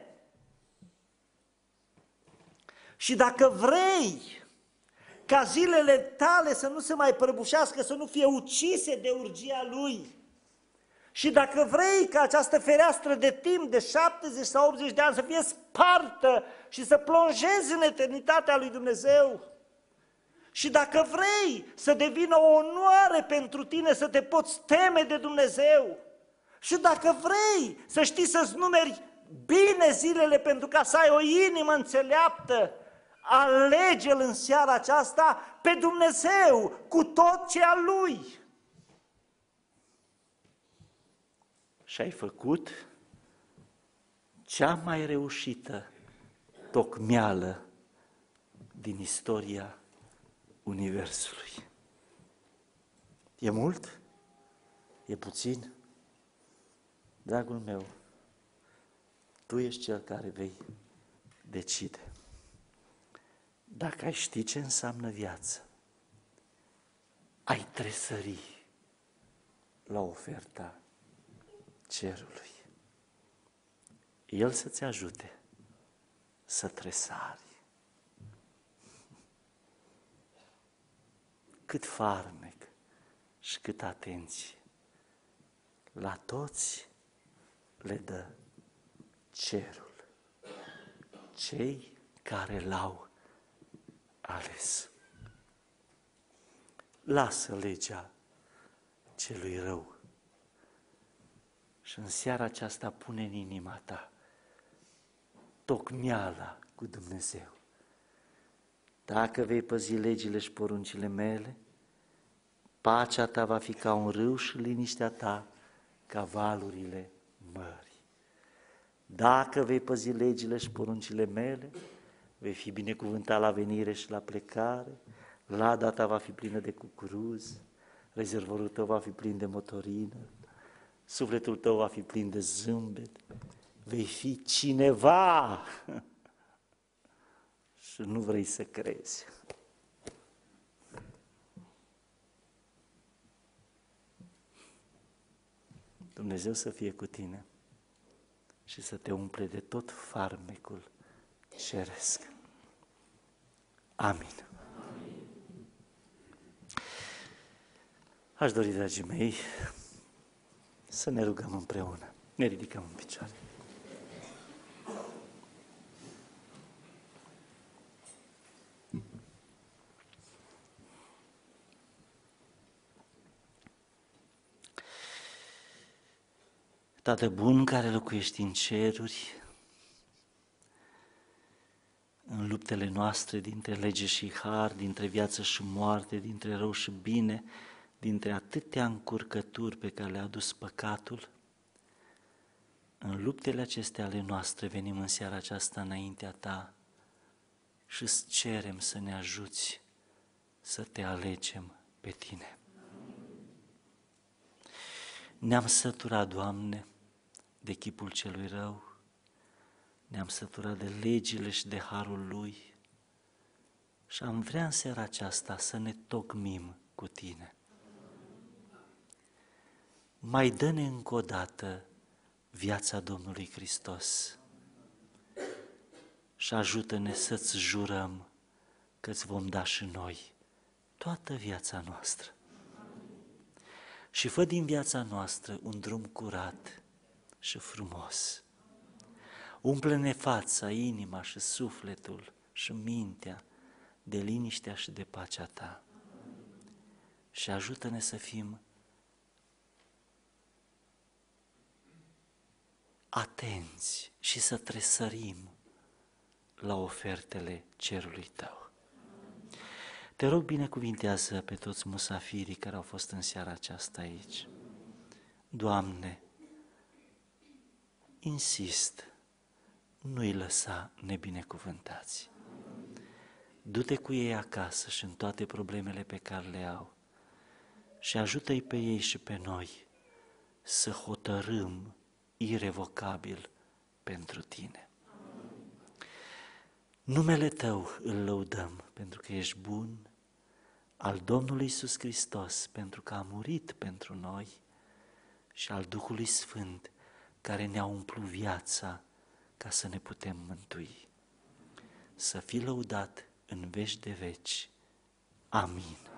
Și dacă vrei ca zilele tale să nu se mai prăbușească, să nu fie ucise de urgia lui, și dacă vrei ca această fereastră de timp de 70 sau 80 de ani să fie spartă și să plonjezi în eternitatea lui Dumnezeu, și dacă vrei să devină o onoare pentru tine să te poți teme de Dumnezeu, și dacă vrei să știi să-ți numeri bine zilele pentru ca să ai o inimă înțeleaptă, alege-L în seara aceasta pe Dumnezeu cu tot ce a Lui. Și ai făcut cea mai reușită tocmeală din istoria Universului. E mult? E puțin? Dragul meu, tu ești cel care vei decide. Dacă ai ști ce înseamnă viață, ai tresări la oferta cerului. El să-ți ajute să tresari. Cât farmec și cât atenție la toți le dă cerul, cei care l-au ales. Lasă legea celui rău și în seara aceasta pune în inima ta tocmeala cu Dumnezeu. Dacă vei păzi legile și poruncile mele, pacea ta va fi ca un râu și liniștea ta ca valurile mării. Dacă vei păzi legile și poruncile mele, vei fi binecuvântat la venire și la plecare, lada ta va fi plină de cucuruz, rezervorul tău va fi plin de motorină, sufletul tău va fi plin de zâmbet, vei fi cineva și nu vrei să crezi. Dumnezeu să fie cu tine și să te umple de tot farmecul ceresc. Amin. Aș dori, dragii mei, să ne rugăm împreună. Ne ridicăm în picioare. Tată bun care locuiești în ceruri, în luptele noastre dintre lege și har, dintre viață și moarte, dintre rău și bine, dintre atâtea încurcături pe care le-a adus păcatul, în luptele acestea ale noastre venim în seara aceasta înaintea ta și îți cerem să ne ajuți să te alegem pe tine. Ne-am săturat, Doamne, de chipul celui rău, ne-am săturat de legile și de harul Lui și am vrea în seara aceasta să ne tocmim cu Tine. Mai dă-ne încă o dată viața Domnului Hristos și ajută-ne să-ți jurăm că îți vom da și noi toată viața noastră. Și fă din viața noastră un drum curat și frumos. Umple-ne fața, inima și sufletul și mintea de liniștea și de pacea ta. Și ajută-ne să fim atenți și să tresărim la ofertele cerului tău. Te rog, binecuvintează pe toți musafirii care au fost în seara aceasta aici. Doamne, insist, nu-i lăsa nebinecuvântați. Du-te cu ei acasă și în toate problemele pe care le au și ajută-i pe ei și pe noi să hotărâm irevocabil pentru Tine. Numele Tău îl lăudăm pentru că ești bun, al Domnului Iisus Hristos pentru că a murit pentru noi și al Duhului Sfânt care ne-a umplut viața ca să ne putem mântui. Să fii lăudat în veci de veci. Amin.